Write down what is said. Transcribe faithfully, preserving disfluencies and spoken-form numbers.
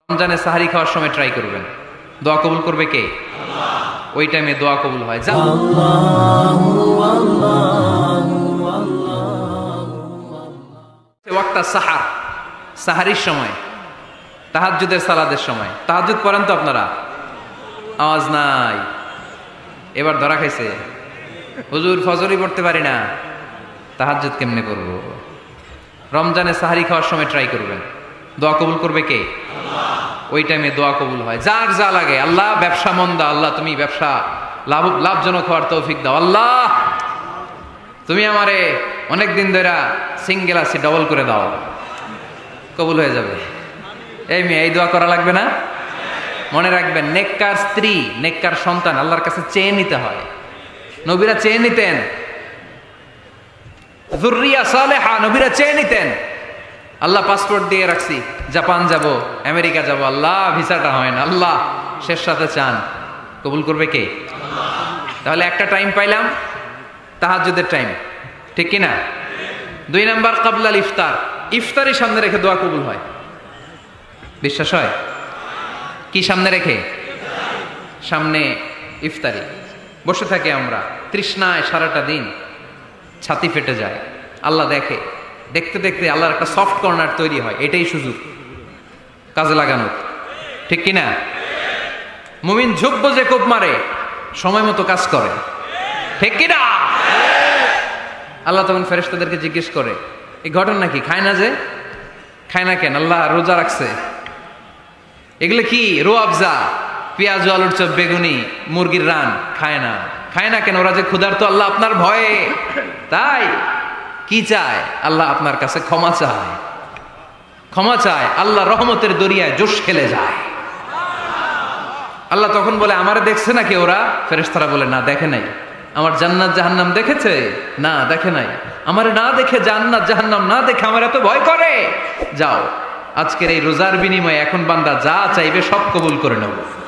রমজানে সাহারি খাওয়ার সময় ট্রাই করবেন, দোয়া কবুল করবে কে? আল্লাহ। ওই টাইমে দোয়া কবুল হয়। যা ওয়াক্তা সাহার, সাহারির সময়, তাহাজ্জুদের সালাদের সময়। তাহাজ্জুদ পড়েন তো আপনারা? আওয়াজ নাই, এবার ধরা খাইছে। হুজুর ফজরই পড়তে পারি না, তাহাজ্জুদ কেমনে করব? রমজানে সাহারি খাওয়ার সময় ট্রাই করবেন, দোয়া কবুল করবে কে? আল্লাহ। ওই টাইমে দোয়া কবুল হয়। যার যা লাগে, আল্লাহ ব্যবসা মন্দা, আল্লাহ তুমি ব্যবসা লাভ লাভজনক হওয়ার তৌফিক দাও, আল্লাহ তুমি আমারে অনেক দিন ধরে সিঙ্গেল আছি, ডবল করে দাও, কবুল হয়ে যাবে। এই মেয়ে, এই দোয়া করা লাগবে না? মনে রাখবেন, নেককার স্ত্রী, নেককার সন্তান আল্লাহর কাছে চেয়ে নিতে হয়। নবীরা চেয়ে নিতেন, যুররিয়া সালেহা নবীরা চেয়ে নিতেন। আল্লাহ পাসপোর্ট দিয়ে রাখছি, জাপান যাব, আমেরিকা যাব, আল্লাহ ভিসাটা হয় না, আল্লাহ শেষ সাথে চান, কবুল করবে কে? তাহলে একটা টাইম পাইলাম, তাহাজ্জুদের টাইম, ঠিক কিনা? দুই নাম্বার কাবলাল ইফতার, ইফতারি সামনে রেখে দোয়া কবুল হয়। বিশ্বাস হয়? কি সামনে রেখে? সামনে ইফতারি। বসে থাকে আমরা তৃষ্ণায় সারাটা দিন, ছাতি ফেটে যায়, আল্লাহ দেখে, দেখতে দেখতে আল্লাহর একটা সফট কর্নার তৈরি হয়। এটাই সুযোগ কাজে লাগানোর, ঠিক কিনা? মুমিন ঝুঁকবো যে কোপ মারে, সময় মতো কাজ করে, ঠিক কিনা? আল্লাহ তখন ফেরেশতাদেরকে জিজ্ঞেস করে, এই ঘটনা কি? খায় না যে? খায় না কেন? আল্লাহ রোজা রাখছে। এগুলো কি? রো আফজা, পেঁয়াজ, আলুর চপ, বেগুনি, মুরগির রান, খায় না। খায় না কেন? ওরা যে ক্ষুধার্ত, আল্লাহ আপনার ভয়ে। তাই কি চায়? আল্লাহ আপনার কাছে ক্ষমা চায়, ক্ষমা চায়। আল্লাহ রহমতের দরিয়ায় জোশ খেলে যায়। আল্লাহ তখন বলে, আমারে দেখছে নাকি ওরা? ফেরেশতারা বলে, না দেখে নাই। আমার জান্নাত জাহান্নাম দেখেছে? না দেখে নাই। আমারে না দেখে, জান্নাত জাহান্নাম না দেখে আমার এত ভয় করে। যাও, আজকের এই রোজার বিনিময়ে এখন বান্দা যা চাইবে সব কবুল করে নেব।